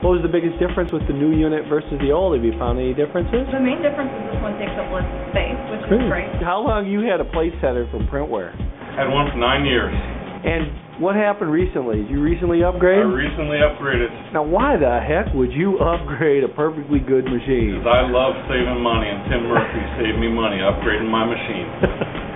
What was the biggest difference with the new unit versus the old? Have you found any differences? The main difference is this one takes up less space, which is great. How long you had a plate setter from Printware? Had one for 9 years. And what happened recently? Did you recently upgrade? I recently upgraded. Now, why the heck would you upgrade a perfectly good machine? Because I love saving money, and Tim Murphy saved me money upgrading my machine.